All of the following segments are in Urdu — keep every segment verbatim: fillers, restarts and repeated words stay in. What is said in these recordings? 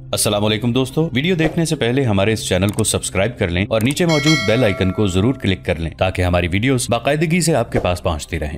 अस्सलाम वालेकुम दोस्तों, वीडियो देखने से पहले हमारे इस चैनल को सब्सक्राइब कर लें और नीचे मौजूद बेल आइकन को जरूर क्लिक कर लें ताकि हमारी वीडियोस बाकायदगी से आपके पास पहुंचती रहें।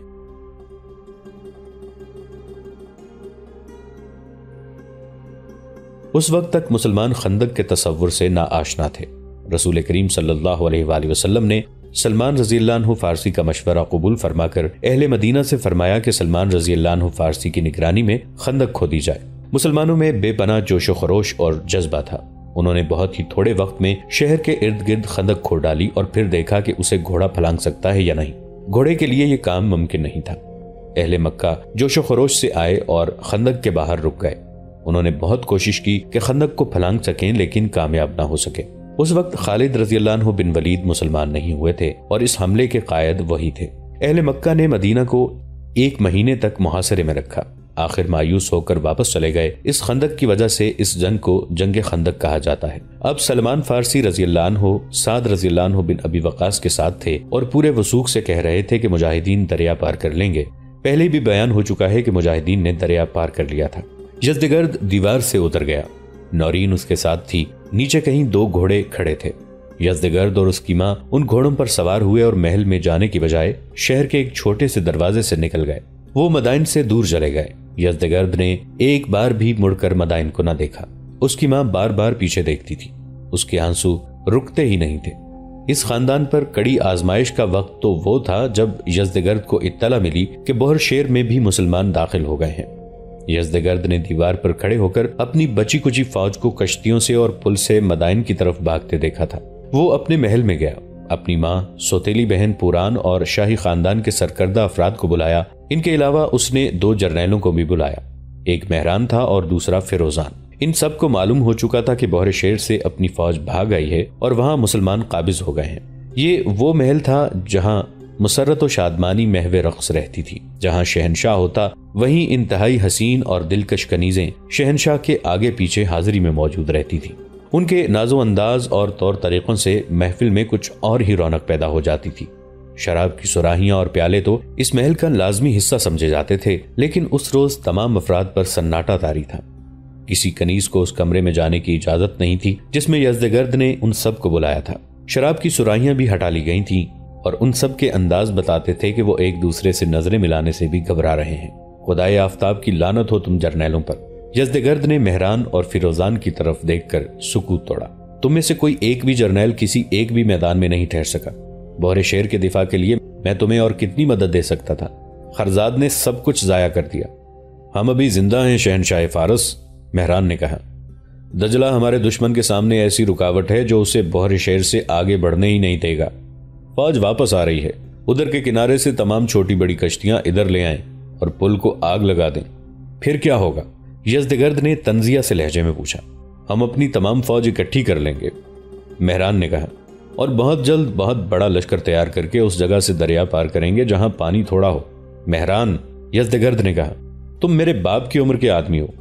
उस वक्त तक मुसलमान खंदक के तसव्वुर से ना आशना थे। रसूल करीम सल्लल्लाहु अलैहि वसल्लम ने सलमान रज़ी अल्लाह अन्हु फारसी का मशवरा कबूल फरमाकर अहले मदीना से फरमाया कि सलमान रज़ी अल्लाह अन्हु फारसी की निगरानी में खंदक खोदी जाए। मुसलमानों में बेपनाह जोशो खरोश और जज्बा था। उन्होंने बहुत ही थोड़े वक्त में शहर के इर्द गिर्द खंदक खोद डाली और फिर देखा कि उसे घोड़ा फलांग सकता है या नहीं। घोड़े के लिए यह काम मुमकिन नहीं था। अहले मक्का जोशो खरोश से आए और खंदक के बाहर रुक गए। उन्होंने बहुत कोशिश की कि खंदक को फलांग सकें, लेकिन कामयाब ना हो सके। उस वक्त खालिद रज़ी अल्लाह अन्हु बिन वलीद मुसलमान नहीं हुए थे और इस हमले के कायद वही थे। अहले मक्का ने मदीना को एक महीने तक मुहासरे में रखा। आखिर मायूस होकर वापस चले गए। इस खंदक की वजह से इस जंग को जंग खंदक कहा जाता है। अब सलमान फारसी रज़ी अल्लाह अन्हु साद रज़ी अल्लाह अन्हु बिन अबी वक़ास के साथ थे और पूरे वसूख से कह रहे थे कि मुजाहिदीन दरिया पार कर लेंगे। पहले भी बयान हो चुका है कि मुजाहिदीन ने दरिया पार कर लिया था। यज़दगर्द दीवार से उतर गया। नौरीन उसके साथ थी। नीचे कहीं दो घोड़े खड़े थे। यज़दगर्द और उसकी मां उन घोड़ों पर सवार हुए और महल में जाने की बजाय शहर के एक छोटे से दरवाजे से निकल गए। वो मदाइन से दूर चले गए। यज़दगर्द ने एक बार भी मुड़कर मदाइन को न देखा। उसकी मां बार बार पीछे देखती थी। उसके आंसू रुकते ही नहीं थे। इस खानदान पर कड़ी आजमाइश का वक्त तो वो था जब यज़दगर्द को इत्तला मिली कि बोहर शहर में भी मुसलमान दाखिल हो गए हैं। यज़दगर्द ने दीवार पर खड़े होकर अपनी बची कुची फौज को कश्तियों से और पुल से मदाइन की तरफ भागते देखा था। वो अपने महल में गया। अपनी माँ, सौतेली बहन पुरान और शाही खानदान के सरकर्दा अफराद को बुलाया। इनके अलावा उसने दो जर्नैलों को भी बुलाया। एक मेहरान था और दूसरा फिरोजान। इन सब को मालूम हो चुका था कि बोहर शहर से अपनी फौज भाग आई है और वहां मुसलमान काबिज हो गए हैं। ये वो महल था जहां मुसर्रत और शादमानी महवे रक्स रहती थी। जहां शहनशाह होता वहीं इंतहाई हसीन और दिलकश कनीजें शहनशाह के आगे पीछे हाजिरी में मौजूद रहती थी। उनके नाजो अंदाज और तौर तरीकों से महफिल में कुछ और ही रौनक पैदा हो जाती थी। शराब की सुराहियां और प्याले तो इस महल का लाजमी हिस्सा समझे जाते थे, लेकिन उस रोज तमाम अफराद पर सन्नाटा तारी था। किसी कनीज को उस कमरे में जाने की इजाजत नहीं थी जिसमें यज़दगर्द ने उन सब को बुलाया था। शराब की सुराहियां भी हटा ली गई थीं और उन सब के अंदाज बताते थे कि वो एक दूसरे से नजरें मिलाने से भी घबरा रहे हैं। खुदाए आफताब की लानत हो तुम जर्नैलों पर। यज़दगर्द ने मेहरान और फिरोजान की तरफ देखकर सुकूत तोड़ा। तुम में से कोई एक भी जर्नैल किसी एक भी मैदान में नहीं ठहर सका। बोहरे शहर के दिफा के लिए मैं तुम्हें और कितनी मदद दे सकता था। खरजाद ने सब कुछ जाया कर दिया। हम अभी जिंदा हैं शहनशाह फारस, मेहरान ने कहा। दजला हमारे दुश्मन के सामने ऐसी रुकावट है जो उसे बोहरे शहर से आगे बढ़ने ही नहीं देगा। फौज वापस आ रही है। उधर के किनारे से तमाम छोटी बड़ी कश्तियां इधर ले आएं और पुल को आग लगा दें। फिर क्या होगा? यज़दगर्द ने तंजिया से लहजे में पूछा। हम अपनी तमाम फौज इकट्ठी कर लेंगे, मेहरान ने कहा, और बहुत जल्द बहुत बड़ा लश्कर तैयार करके उस जगह से दरिया पार करेंगे जहां पानी थोड़ा हो। मेहरान, यज़दगर्द ने कहा, तुम मेरे बाप की उम्र के आदमी हो।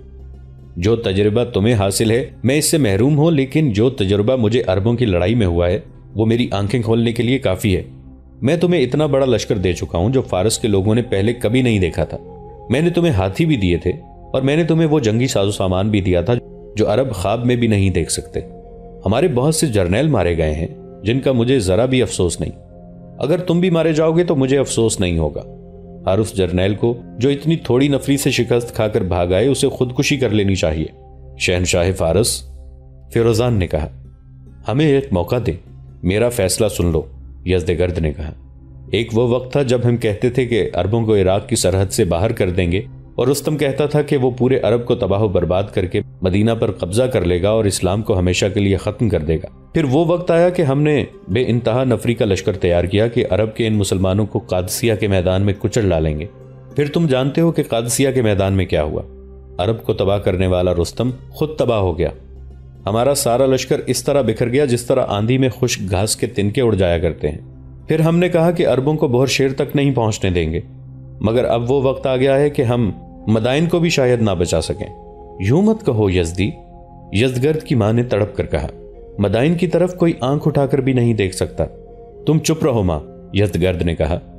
जो तजुर्बा तुम्हें हासिल है मैं इससे महरूम हूं, लेकिन जो तजुर्बा मुझे अरबों की लड़ाई में हुआ है वो मेरी आंखें खोलने के लिए काफी है। मैं तुम्हें इतना बड़ा लश्कर दे चुका हूं जो फारस के लोगों ने पहले कभी नहीं देखा था। मैंने तुम्हें हाथी भी दिए थे और मैंने तुम्हें वो जंगी साजो सामान भी दिया था जो अरब ख्वाब में भी नहीं देख सकते। हमारे बहुत से जर्नैल मारे गए हैं जिनका मुझे जरा भी अफसोस नहीं। अगर तुम भी मारे जाओगे तो मुझे अफसोस नहीं होगा। हर उस जर्नैल को जो इतनी थोड़ी नफरी से शिकस्त खाकर भाग आए उसे खुदकुशी कर लेनी चाहिए। शहनशाह फारस, फिरोजान ने कहा, हमें एक मौका दे, मेरा फैसला सुन लो, यज़दगर्द ने कहा। एक वो वक्त था जब हम कहते थे कि अरबों को इराक की सरहद से बाहर कर देंगे और रुस्तम कहता था कि वो पूरे अरब को तबाह बर्बाद करके मदीना पर कब्जा कर लेगा और इस्लाम को हमेशा के लिए खत्म कर देगा। फिर वो वक्त आया कि हमने बेइंतहा नफरी का लश्कर तैयार किया कि अरब के इन मुसलमानों को कादसिया के मैदान में कुचल डालेंगे। फिर तुम जानते हो कि कादसिया के मैदान में क्या हुआ। अरब को तबाह करने वाला रुस्तम खुद तबाह हो गया। हमारा सारा लश्कर इस तरह बिखर गया जिस तरह आंधी में खुश्क घास के तिनके उड़ जाया करते हैं। फिर हमने कहा कि अरबों को बोहर शहर तक नहीं पहुंचने देंगे, मगर अब वो वक्त आ गया है कि हम मदाइन को भी शायद ना बचा सकें। यूं मत कहो यज़दी, यज़दगर्द की मां ने तड़प कर कहा। मदाइन की तरफ कोई आंख उठाकर भी नहीं देख सकता। तुम चुप रहो मां, यज़दगर्द ने कहा।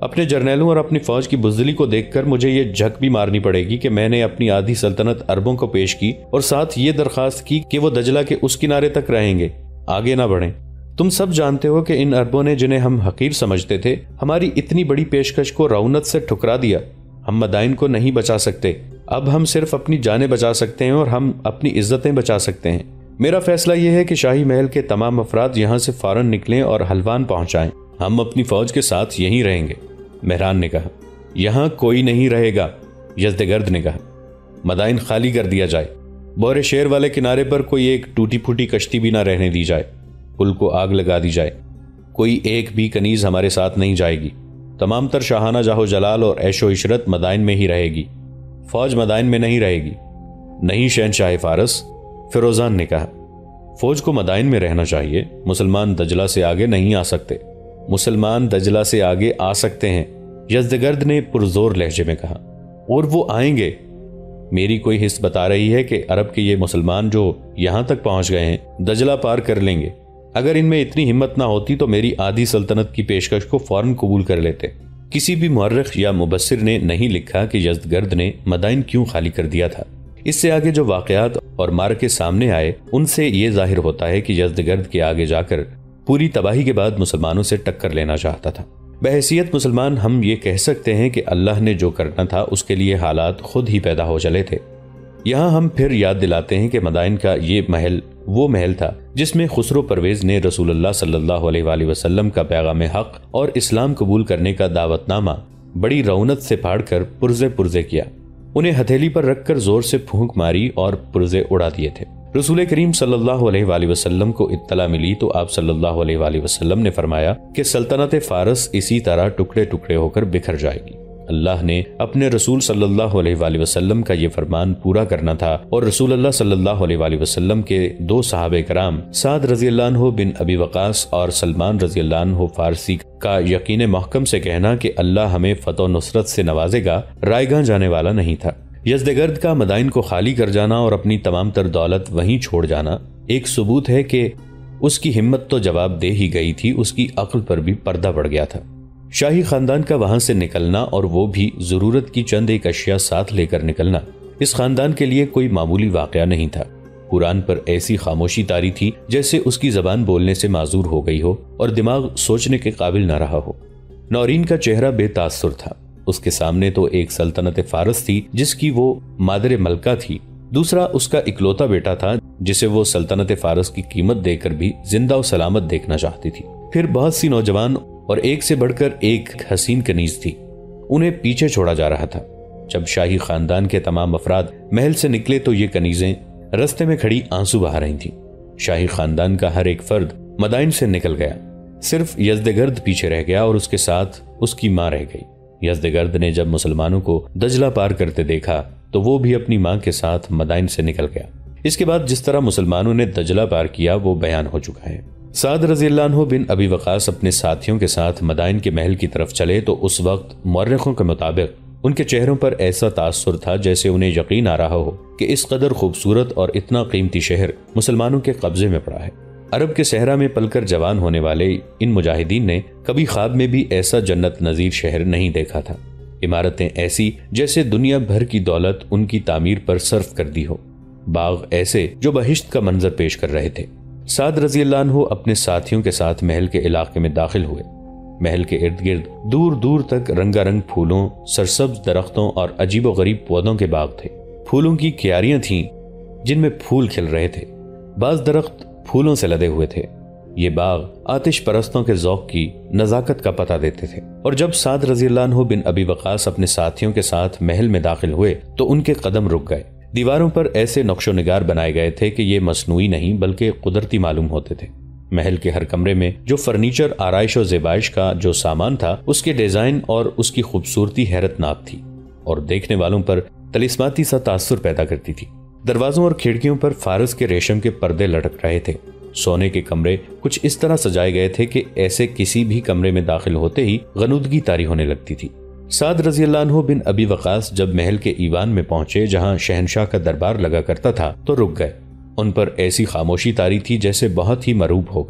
اپنے جرنیلوں اور اپنی فوج کی بزدلی کو دیکھ کر مجھے یہ جھک بھی مارنی پڑے گی کہ میں نے اپنی آدھی سلطنت عربوں کو پیش کی اور ساتھ یہ درخواست کی کہ وہ دجلہ کے اس کنارے تک رہیں گے، آگے نہ بڑھیں۔ تم سب جانتے ہو کہ ان عربوں نے جنہیں ہم حقیر سمجھتے تھے ہماری اتنی بڑی پیشکش کو رعونت سے ٹھکرا دیا۔ ہم مدائن کو نہیں بچا سکتے، اب ہم صرف اپنی جانیں بچا سکتے ہیں اور ہم اپنی عزتیں بچا سکتے ہیں۔ میرا فیصلہ یہ ہے کہ شاہی محل کے تمام افراد یہاں سے فوراً نکلیں اور حلوان پہنچائیں، ہم اپنی فوج کے ساتھ یہیں رہیں گے۔ مہران نے کہا، یہاں کوئی نہیں رہے گا۔ یزدگرد نے کہا، مدائن خالی کر دیا جائے، بورے شیر والے کنارے پر کوئی ایک ٹوٹی پھوٹی کشتی بھی نہ رہنے دی جائے، پل کو آگ لگا دی جائے، کوئی ایک بھی کنیز ہمارے ساتھ نہیں جائے گی، تمام تر شاہانہ جاہو جلال اور عیش و عشرت مدائن میں ہی رہے گی، فوج مدائن میں نہیں رہے گی۔ نہیں شہنشاہ فارس، فیروزان نے کہا، فوج کو مدائن میں رہنا چاہیے، مسلمان دجلہ سے آگے نہیں آ سکتے۔ مسلمان دجلہ سے آگے آ سکتے ہیں، یزدگرد نے پرزور لہجے میں کہا، اور وہ آئیں گے۔ میری کوئی حس بتا رہی ہے کہ عرب کے یہ مسلمان جو یہاں تک پہنچ گئے ہیں دجلہ پار کر لیں گے۔ اگر ان میں اتنی ہمت نہ ہوتی تو میری آدھی سلطنت کی پیشکش کو فوراً قبول کر لیتے۔ کسی بھی مورخ یا مبصر نے نہیں لکھا کہ یزدگرد نے مدائن کیوں خالی کر دیا تھا۔ اس سے آگے جو واقعات اور معرکے سامنے آئے ان سے یہ ظاہر ہوتا ہے کہ یزدگرد کے آگے جا کر پوری تباہی کے بعد مسلمانوں سے ٹکر لینا چاہتا تھا۔ بحیثیت مسلمان ہم یہ کہہ سکتے ہیں کہ اللہ نے جو کرنا تھا اس کے لیے حالات خود ہی پیدا ہو چلے تھے۔ یہاں ہم پھر یاد دلاتے ہیں کہ مدائن کا یہ محل وہ محل تھا جس میں خسرو پرویز نے رسول اللہ صلی اللہ علیہ وآلہ وسلم کا پیغام حق اور اسلام قبول کرنے کا دعوت نامہ بڑی رونت سے پھاڑ کر پرزے پرزے کیا، انہیں ہتھیلی پر رکھ کر زور سے پھونک ماری اور پرزے اڑا دیے تھے۔ رسول کریم صلی اللہ علیہ وآلہ وسلم کو اطلاع ملی تو آپ صلی اللہ علیہ وآلہ وسلم نے فرمایا کہ سلطنت فارس اسی طرح ٹکڑے ٹکڑے ہو کر بکھر جائے گی۔ اللہ نے اپنے رسول صلی اللہ علیہ وآلہ وسلم کا یہ فرمان پورا کرنا تھا، اور رسول اللہ صلی اللہ علیہ وآلہ وسلم کے دو صحابہ کرام سعد رضی اللہ عنہ بن ابی وقاص اور سلمان رضی اللہ عنہ فارسی کا یقین محکم سے کہنا کہ اللہ ہمیں فتح و نصرت سے نوازے گا رائے گاں جانے والا نہیں تھا۔ یزدگرد کا مدائن کو خالی کر جانا اور اپنی تمام تر دولت وہیں چھوڑ جانا ایک ثبوت ہے کہ اس کی ہمت تو جواب دے ہی گئی تھی، اس کی عقل پر بھی پردہ پڑ گیا تھا۔ شاہی خاندان کا وہاں سے نکلنا اور وہ بھی ضرورت کی چند ایک اشیاء ساتھ لے کر نکلنا اس خاندان کے لیے کوئی معمولی واقعہ نہیں تھا۔ قرآن پر ایسی خاموشی طاری تھی جیسے اس کی زبان بولنے سے معذور ہو گئی ہو اور دماغ سوچنے کے قابل نہ رہا ہو۔ نورین کا چہرہ بے تاثر تھا، اس کے سامنے تو ایک سلطنت فارس تھی جس کی وہ مادر ملکہ تھی، دوسرا اس کا اکلوتا بیٹا تھا جسے وہ سلطنت فارس کی قیمت دے کر بھی زندہ و سلامت دیکھنا چاہتی تھی، پھر بہت سی نوجوان اور ایک سے بڑھ کر ایک حسین کنیز تھی، انہیں پیچھے چھوڑا جا رہا تھا۔ جب شاہی خاندان کے تمام افراد محل سے نکلے تو یہ کنیزیں رستے میں کھڑی آنسو بہا رہی تھیں۔ شاہی خاندان کا ہر ایک فرد مدائن سے نکل گیا، صرف یزدگرد پیچھے رہ گیا اور اس کے ساتھ اس کی ماں رہ گئی۔ یزدگرد نے جب مسلمانوں کو دجلہ پار کرتے دیکھا تو وہ بھی اپنی ماں کے ساتھ مدائن سے نکل گیا۔ اس کے بعد جس طرح مسلمانوں نے دجلہ پار کیا وہ بیان ہو چکا ہے۔ سعد رضی اللہ عنہ بن ابی وقاص اپنے ساتھیوں کے ساتھ مدائن کے محل کی طرف چلے تو اس وقت مورخوں کے مطابق ان کے چہروں پر ایسا تاثر تھا جیسے انہیں یقین آ رہا ہو کہ اس قدر خوبصورت اور اتنا قیمتی شہر مسلمانوں کے قبضے میں پڑا ہے۔ عرب کے صحرا میں پل کر جوان ہونے والے ان مجاہدین نے کبھی خواب میں بھی ایسا جنت نظیر شہر نہیں دیکھا تھا۔ عمارتیں ایسی جیسے دنیا بھر کی دولت ان کی تعمیر پر صرف کر دی ہو، باغ ایسے جو بہشت کا منظر پیش کر رہے تھے۔ سعد رضی اللہ عنہ اپنے ساتھیوں کے ساتھ محل کے علاقے میں داخل ہوئے۔ محل کے ارد گرد دور دور تک رنگا رنگ پھولوں، سرسبز درختوں اور عجیب و غریب پودوں کے باغ تھے۔ پھولوں کی کیاریاں تھیں جن میں پھول کھل رہے تھے، بعض درخت پھولوں سے لدے ہوئے تھے۔ یہ باغ آتش پرستوں کے ذوق کی نزاکت کا پتہ دیتے تھے۔ اور جب سعد رضی اللہ عنہ بن ابی وقاص اپنے ساتھیوں کے ساتھ محل میں داخل ہوئے تو ان کے قدم رک گئے۔ دیواروں پر ایسے نقش و نگار بنائے گئے تھے کہ یہ مصنوعی نہیں بلکہ قدرتی معلوم ہوتے تھے۔ محل کے ہر کمرے میں جو فرنیچر، آرائش و زیبائش کا جو سامان تھا، اس کے ڈیزائن اور اس کی خوبصورتی حیرت ناک تھی اور دیکھنے والوں پر طلسماتی سا تاثر پیدا کرتی تھی۔ دروازوں اور کھڑکیوں پر فارس کے ریشم کے پردے لٹک رہے تھے۔ سونے کے کمرے کچھ اس طرح سجائے گئے تھے کہ ایسے کسی بھی کمرے میں داخل ہوتے ہی غنودگی طاری ہونے لگتی تھی۔ سعد رضی اللہ عنہ بن ابی وقاص جب محل کے ایوان میں پہنچے جہاں شہنشاہ کا دربار لگا کرتا تھا تو رک گئے۔ ان پر ایسی خاموشی طاری تھی جیسے بہت ہی مروب ہو گئے ہوں۔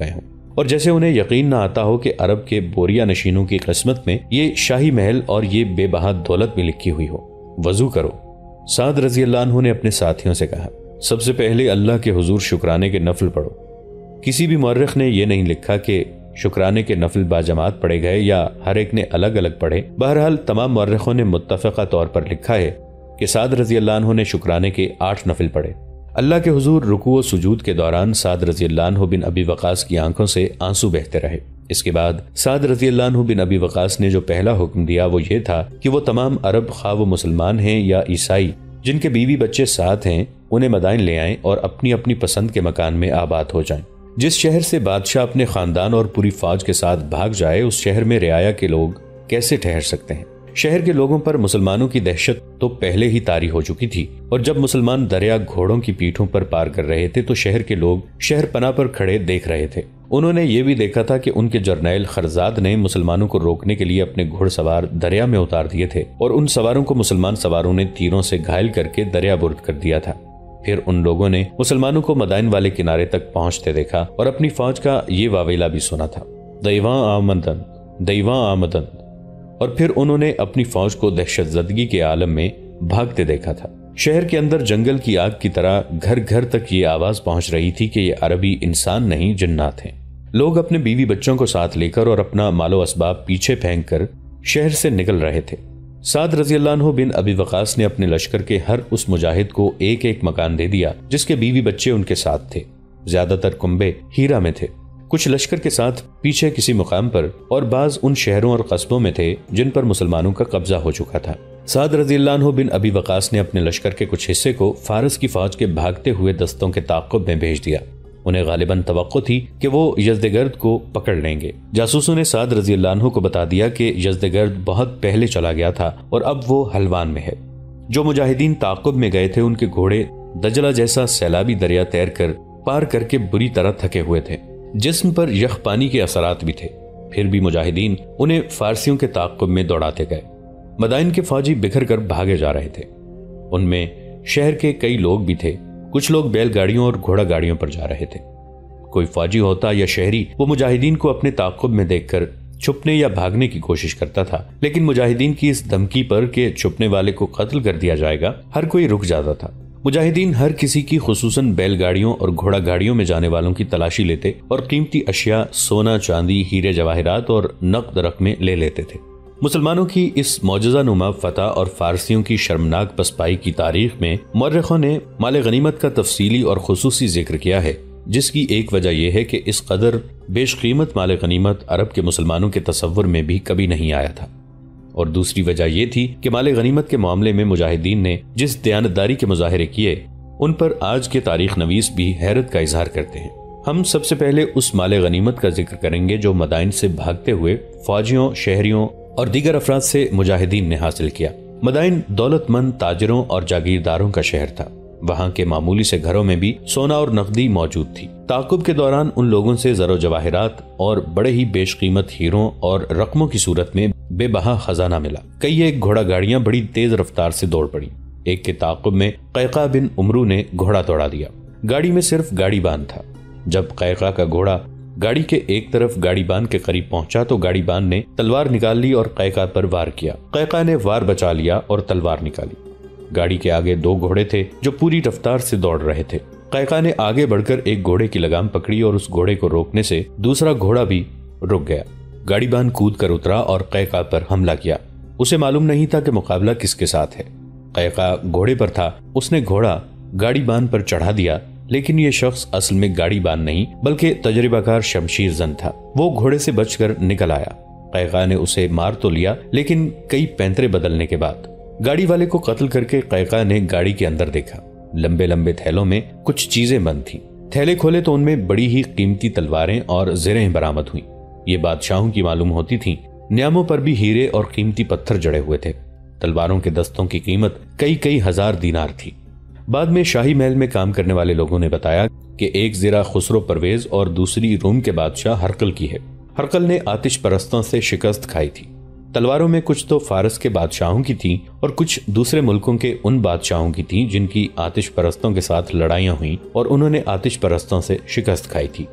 اور جیسے انہیں یقین نہ آتا ہو کہ عرب کے بوریا نشینوں کی قسمت میں یہ شاہی محل اور یہ بے بہا دولت بھی لکھی ہوئی ہو۔ وضو کرو۔ سعد رضی اللہ عنہ نے اپنے ساتھیوں سے کہا، سب سے پہلے اللہ کے حضور شکرانے کے نفل پڑھو۔ کسی بھی مورخ نے یہ نہیں لکھا کہ شکرانے کے نفل باجماعت پڑھے گئے یا ہر ایک نے الگ الگ پڑھے۔ بہرحال تمام مورخوں نے متفقہ طور پر لکھا ہے کہ سعد رضی اللہ عنہ نے شکرانے کے آٹھ نفل پڑھے۔ اللہ کے حضور رکوع و سجود کے دوران سعد رضی اللہ عنہ بن ابی وقاص کی آنکھوں سے آنسو بہتے رہے۔ اس کے بعد سعد رضی اللہ عنہ بن ابی وقاص نے جو پہلا حکم دیا وہ یہ تھا کہ وہ تمام عرب خواہ وہ مسلمان ہیں یا عیسائی جن کے بیوی بچے ساتھ ہیں انہیں مدائن لے آئیں اور اپنی اپنی پسند کے مکان میں آباد ہو جائیں۔ جس شہر سے بادشاہ اپنے خاندان اور پوری فوج کے ساتھ بھاگ جائے اس شہر میں رعایا کے لوگ کیسے ٹھہر سکتے ہیں؟ شہر کے لوگوں پر مسلمانوں کی دہشت تو پہلے ہی طاری ہو چکی تھی، اور جب مسلمان دریا گھوڑوں کی پیٹھوں پر پار کر رہے تھے تو شہر کے لوگ شہر پناہ پر کھڑے دیکھ رہے تھے۔ انہوں نے یہ بھی دیکھا تھا کہ ان کے جرنیل خرزاد نے مسلمانوں کو روکنے کے لیے اپنے گھڑ سوار دریا میں اتار دیے تھے اور ان سواروں کو مسلمان سواروں نے تیروں سے گھائل کر کے دریا برد کر دیا تھا۔ پھر ان لوگوں نے مسلمانوں کو مدائن والے کنارے تک پہنچتے دیکھا اور اپنی فوج کا یہ واویلا بھی سنا تھا، دیواں آمدن دیواں آمدن، اور پھر انہوں نے اپنی فوج کو دہشت زدگی کے عالم میں بھاگتے دیکھا تھا۔ شہر کے اندر جنگل کی آگ کی طرح گھر گھر تک یہ آواز پہنچ رہی تھی کہ یہ عربی انسان نہیں جنات ہیں۔ لوگ اپنے بیوی بچوں کو ساتھ لے کر اور اپنا مال و اسباب پیچھے پھینک کر شہر سے نکل رہے تھے۔ سعد رضی اللہ عنہ بن ابی وقاص نے اپنے لشکر کے ہر اس مجاہد کو ایک ایک مکان دے دیا جس کے بیوی بچے ان کے ساتھ تھے۔ زیادہ تر کنبے ہیرا میں تھے، کچھ لشکر کے ساتھ پیچھے کسی مقام پر، اور بعض ان شہروں اور قصبوں میں تھے جن پر مسلمانوں کا قبضہ ہو چکا تھا۔ سعد رضی اللہ عنہ بن ابی وقاص نے اپنے لشکر کے کچھ حصے کو فارس کی فوج کے بھاگتے ہوئے دستوں کے تعاقب میں بھیج دیا۔ انہیں غالباً توقع تھی کہ وہ یزدگرد کو پکڑ لیں گے۔ جاسوسوں نے سعد رضی اللہ عنہ کو بتا دیا کہ یزدگرد بہت پہلے چلا گیا تھا اور اب وہ حلوان میں ہے۔ جو مجاہدین تعاقب میں گئے تھے ان کے گھوڑے دجلہ جیسا سیلابی دریا تیر کر پار کر کے بری طرح تھکے ہوئے تھے، جسم پر یخ پانی کے اثرات بھی تھے۔ پھر بھی مجاہدین انہیں فارسیوں کے تعاقب میں دوڑاتے گئے۔ مدائن کے فوجی بکھر کر بھاگے جا رہے تھے۔ ان میں شہر کے کئی لوگ بھی تھے، کچھ لوگ بیل گاڑیوں اور گھوڑا گاڑیوں پر جا رہے تھے۔ کوئی فوجی ہوتا یا شہری وہ مجاہدین کو اپنے تعاقب میں دیکھ کر چھپنے یا بھاگنے کی کوشش کرتا تھا، لیکن مجاہدین کی اس دھمکی پر کہ چھپنے والے کو قتل کر دیا جائے گا ہر کوئی رک جاتا تھا۔ مجاہدین ہر کسی کی خصوصاً بیل گاڑیوں اور گھوڑا گاڑیوں میں جانے والوں کی تلاشی لیتے اور قیمتی اشیاء سونا چاندی ہیرے جواہرات اور نقد رقمیں لے لیتے تھے۔ مسلمانوں کی اس معجزہ نما فتح اور فارسیوں کی شرمناک پسپائی کی تاریخ میں مورخوں نے مال غنیمت کا تفصیلی اور خصوصی ذکر کیا ہے، جس کی ایک وجہ یہ ہے کہ اس قدر بیش قیمت مال غنیمت عرب کے مسلمانوں کے تصور میں بھی کبھی نہیں آیا تھا، اور دوسری وجہ یہ تھی کہ مال غنیمت کے معاملے میں مجاہدین نے جس دیانتداری کے مظاہرے کیے ان پر آج کے تاریخ نویس بھی حیرت کا اظہار کرتے ہیں۔ ہم سب سے پہلے اس مال غنیمت کا ذکر کریں گے جو مدائن سے بھاگتے ہوئے فوجیوں، شہریوں اور دیگر افراد سے مجاہدین نے حاصل کیا۔ مدائن دولت مند تاجروں اور جاگیرداروں کا شہر تھا۔ وہاں کے معمولی سے گھروں میں بھی سونا اور نقدی موجود تھی۔ تعاقب کے دوران ان لوگوں سے زر و جواہرات اور بڑے ہی بیش قیمت ہیروں اور رقموں کی صورت میں بے بہا خزانہ ملا۔ کئی ایک گھوڑا گاڑیاں بڑی تیز رفتار سے دوڑ پڑی۔ ایک کے تعاقب میں قیقاع بن عمرو نے گھوڑا دوڑا دیا۔ گاڑی میں صرف گاڑی بان تھا۔ جب قیقاع کا گھوڑا گاڑی کے ایک طرف گاڑی بان کے قریب پہنچا تو گاڑی بان نے تلوار نکال لی اور قیقاع پر وار کیا۔ قیقاع نے وار بچا لیا اور تلوار نکالی۔ گاڑی کے آگے دو گھوڑے تھے جو پوری رفتار سے دوڑ رہے تھے۔ قیقاع نے آگے بڑھ کر ایک گھوڑے کی لگام پکڑی اور اس گھوڑے کو روکنے سے دوسرا گھوڑا بھی رک گیا۔ گاڑی بان کود کر اترا اور قیقاع پر حملہ کیا۔ اسے معلوم نہیں تھا کہ مقابلہ کس کے ساتھ ہے۔ قیقاع گھوڑے پر تھا، اس نے گھوڑا گاڑی بان پر چڑھا دیا، لیکن یہ شخص اصل میں گاڑی بان نہیں بلکہ تجربہ کار شمشیر زن تھا۔ وہ گھوڑے سے بچ کر نکل آیا۔ قیقاع نے اسے مار تو لیا، لیکن کئی پینترے بدلنے کے بعد گاڑی والے کو قتل کر کے قیقاع نے گاڑی کے اندر دیکھا۔ لمبے لمبے تھیلوں میں کچھ چیزیں بند تھیں۔ تھیلے کھولے تو ان میں بڑی ہی قیمتی تلواریں اور زرہیں برآمد ہوئیں۔ یہ بادشاہوں کی معلوم ہوتی تھیں۔ نیاموں پر بھی ہیرے اور قیمتی پتھر جڑے ہوئے تھے۔ تلواروں کے دستوں کی قیمت کئی کئی ہزار دینار تھی۔ بعد میں شاہی محل میں کام کرنے والے لوگوں نے بتایا کہ ایک زرہ خسرو پرویز اور دوسری روم کے بادشاہ ہرقل کی ہے۔ ہرقل نے آتش پرستوں سے شکست کھائی تھی۔ تلواروں میں کچھ تو فارس کے بادشاہوں کی تھیں اور کچھ دوسرے ملکوں کے ان بادشاہوں کی تھیں جن کی آتش پرستوں کے ساتھ لڑائیاں ہوئیں اور انہوں نے آتش پرستوں سے شکست کھائی تھی۔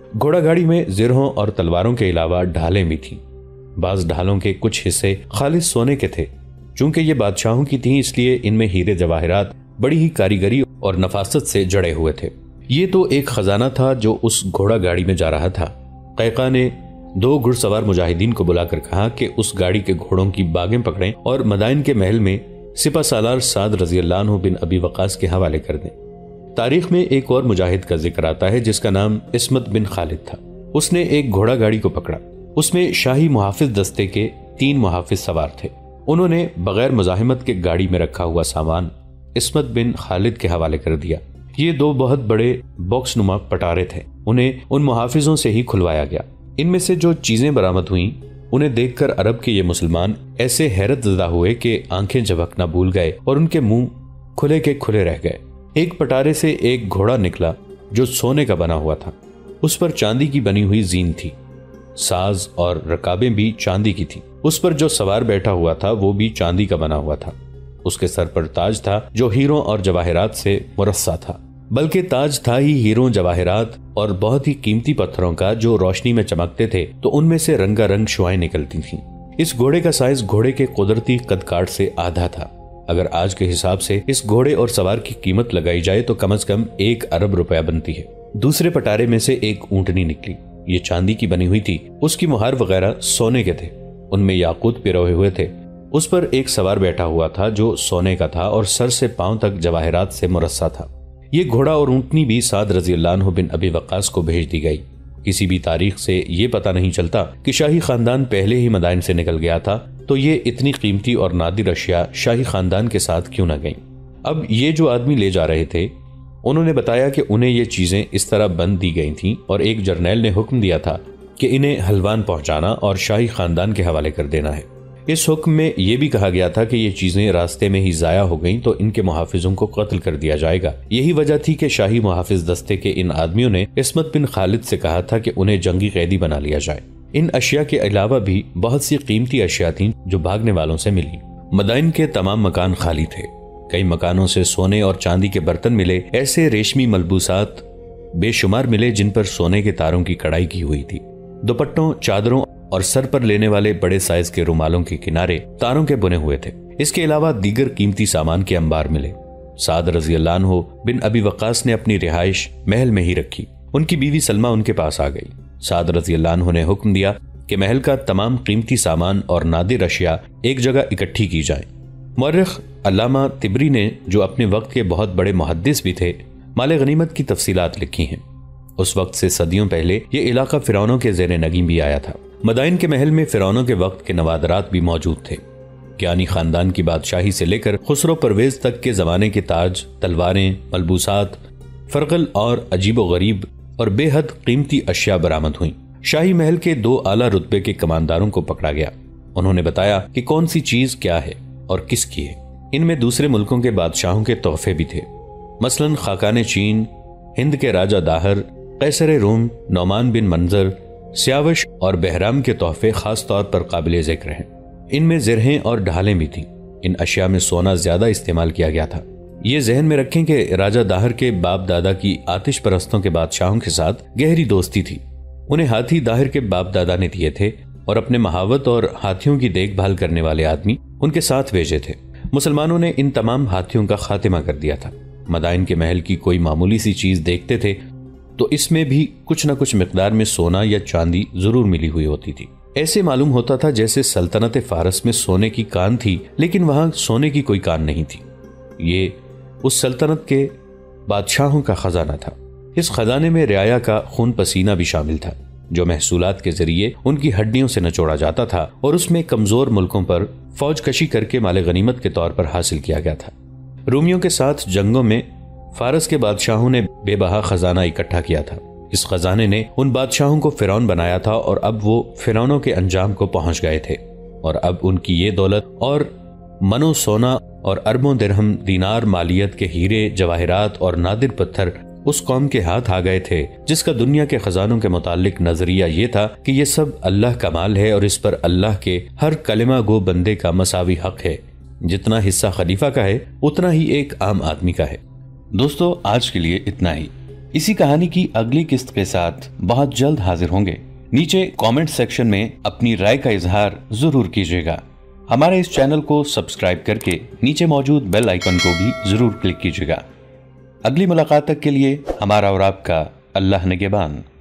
घोड़ा गाड़ी में जिरहों और तलवारों के अलावा ढालें भी थीं। बाज ढालों के कुछ हिस्से खालिस सोने के थे। चूंकि ये बादशाहों की थीं, इसलिए इनमें हीरे जवाहरात बड़ी ही कारीगरी और नफासत से जड़े हुए थे। ये तो एक खजाना था जो उस घोड़ा गाड़ी में जा रहा था। कैका ने दो घुड़सवार मुजाहिदीन को बुलाकर कहा कि उस गाड़ी के घोड़ों की बागें पकड़ें और मदाइन के महल में सिपा सालार साद रजी अल्लाह अन्हु बिन अबी वकास के हवाले कर दें। तारीख में एक और मुजाहिद का जिक्र आता है जिसका नाम इस्मत बिन खालिद था। उसने एक घोड़ा गाड़ी को पकड़ा। उसमें शाही मुहाफिज दस्ते के तीन मुहाफिज सवार थे। उन्होंने बगैर मुजाहिमत के गाड़ी में रखा हुआ सामान इस्मत बिन खालिद के हवाले कर दिया। ये दो बहुत बड़े बॉक्स नुमा पटारे थे। उन्हें उन मुहाफिजों से ही खुलवाया गया। इनमें से जो चीजें बरामद हुईं, उन्हें देखकर अरब के ये मुसलमान ऐसे हैरत ज़दा हुए कि आंखें झपकना भूल गए और उनके मुंह खुले के खुले रह गए। एक पटारे से एक घोड़ा निकला जो सोने का बना हुआ था। उस पर चांदी की बनी हुई जीन थी। साज और रकाबें भी चांदी की थी। उस पर जो सवार बैठा हुआ था वो भी चांदी का बना हुआ था। उसके सर पर ताज था जो हीरों और जवाहरात से मुरस्सा था, बल्कि ताज था ही हीरों जवाहरात और बहुत ही कीमती पत्थरों का जो रोशनी में चमकते थे तो उनमें से रंगारंग शुआएं निकलती थीं। इस घोड़े का साइज घोड़े के कुदरती कदकाठ से आधा था। अगर आज के हिसाब से इस घोड़े और सवार की कीमत लगाई जाए तो कम से कम एक अरब रुपया बनती है। दूसरे पटारे में से एक ऊंटनी निकली। ये चांदी की बनी हुई थी। उसकी मुहार वगैरह सोने के थे। उनमें याकूत पिरोए हुए थे। उस पर एक सवार बैठा हुआ था जो सोने का था और सर से पांव तक जवाहरात से मुरस्सा था। ये घोड़ा और ऊंटनी भी साद रजी अल्लाह अन्हु बिन अबी वक्कास को भेज दी गई। किसी भी तारीख से ये पता नहीं चलता कि शाही खानदान पहले ही मदाइन से निकल गया था, तो ये इतनी कीमती और नादिर अशिया शाही खानदान के साथ क्यों न गई। अब ये जो आदमी ले जा रहे थे, उन्होंने बताया कि उन्हें ये चीजें इस तरह बंद दी गई थीं और एक जर्नैल ने हुक्म दिया था कि इन्हें हल्वान पहुंचाना और शाही खानदान के हवाले कर देना है। इस हुक्म में यह भी कहा गया था कि ये चीजें रास्ते में ही जाया हो गईं तो इनके मुहाफिजों को कत्ल कर दिया जाएगा। यही वजह थी कि शाही मुहाफिज दस्ते के इन आदमियों ने इस्मत बिन खालिद से कहा था कि उन्हें जंगी कैदी बना लिया जाए। इन अशिया के अलावा भी बहुत सी कीमती अशिया थीं जो भागने वालों से मिली। मदाइन के तमाम मकान खाली थे। कई मकानों से सोने और चांदी के बर्तन मिले। ऐसे रेशमी मलबूसात बेशुमार मिले जिन पर सोने के तारों की कढ़ाई की हुई थी। दुपट्टों, चादरों और सर पर लेने वाले बड़े साइज के रुमालों के किनारे तारों के बुने हुए थे। इसके अलावा दीगर कीमती सामान के अंबार मिले। साद रजी अल्लाह अन्हु बिन अबी वक्कास ने अपनी रिहाइश महल में ही रखी। उनकी बीवी सलमा उनके पास आ गई। साद रजी अल्लाह अन्हु ने हुक्म दिया कि महल का तमाम कीमती सामान और नादिर अशिया एक जगह इकट्ठी की जाए। मुअर्रिख अल्लामा तिबरी ने, जो अपने वक्त के बहुत बड़े मुहद्दिस भी थे, माले गनीमत की तफसीलात लिखी हैं। उस वक्त से सदियों पहले ये इलाका फिरौनों के ज़ेरे नगीं भी आया था। मदाइन के महल में फिरौनों के वक्त के नवादरात भी मौजूद थे। कियानी खानदान की बादशाही से लेकर खुसरो परवेज तक के जमाने के ताज, तलवारें, मलबूसात, फरगल और अजीबो गरीब और बेहद कीमती अशिया बरामद हुई। शाही महल के दो आला रुतबे के कमानदारों को पकड़ा गया। उन्होंने बताया कि कौन सी चीज क्या है और किसकी है। इनमें दूसरे मुल्कों के बादशाहों के तोहफे भी थे। मसलन खाकान चीन, हिंद के राजा दाहर, कैसर रोम, नौमान बिन मंजर, सियावश और बहराम के तोहफे खास तौर पर काबिल जिक्र हैं। इनमें ज़रहें और ढालें भी थीं। इन अशिया में सोना ज्यादा इस्तेमाल किया गया था। ये जहन में रखें कि राजा दाहर के बाप दादा की आतिश परस्तों के बादशाहों के साथ गहरी दोस्ती थी। उन्हें हाथी दाहर के बाप दादा ने दिए थे और अपने महावत और हाथियों की देखभाल करने वाले आदमी उनके साथ भेजे थे। मुसलमानों ने इन तमाम हाथियों का खात्मा कर दिया था। मदाइन के महल की कोई मामूली सी चीज देखते थे तो इसमें भी कुछ न कुछ मिकदार में सोना या चांदी जरूर मिली हुई होती थी। ऐसे मालूम होता था जैसे सल्तनत फारस में सोने की कान थी, लेकिन वहां सोने की कोई कान नहीं थी। ये उस सल्तनत के बादशाहों का खजाना था। इस खजाने में रियाया का खून पसीना भी शामिल था, जो महसूलात के जरिए उनकी हड्डियों से नचोड़ा जाता था और उसमें कमजोर मुल्कों पर फौज कशी करके माले गनीमत के तौर पर हासिल किया गया था। रूमियों के साथ जंगों में फारस के बादशाहों ने बेबहा खजाना इकट्ठा किया था। इस खजाने ने उन बादशाहों को फिरौन बनाया था और अब वो फिरौनों के अंजाम को पहुंच गए थे और अब उनकी ये दौलत और मनो सोना और अरबों दिरहम दीनार मालियत के हीरे जवाहिरात और नादिर पत्थर उस कौम के हाथ आ गए थे जिसका दुनिया के खजानों के मुतालिक नजरिया ये था कि ये सब अल्लाह का माल है और इस पर अल्लाह के हर कलिमा गो बंदे का मसावी हक है। जितना हिस्सा खलीफा का है उतना ही एक आम आदमी का है। दोस्तों, आज के लिए इतना ही। اسی کہانی کی اگلی قسط کے ساتھ بہت جلد حاضر ہوں گے۔ نیچے کامنٹ سیکشن میں اپنی رائے کا اظہار ضرور کیجیے گا۔ ہمارے اس چینل کو سبسکرائب کر کے نیچے موجود بیل آئیکن کو بھی ضرور کلک کیجیے گا۔ اگلی ملاقات تک کے لیے ہمارا اور آپ کا اللہ نگہبان۔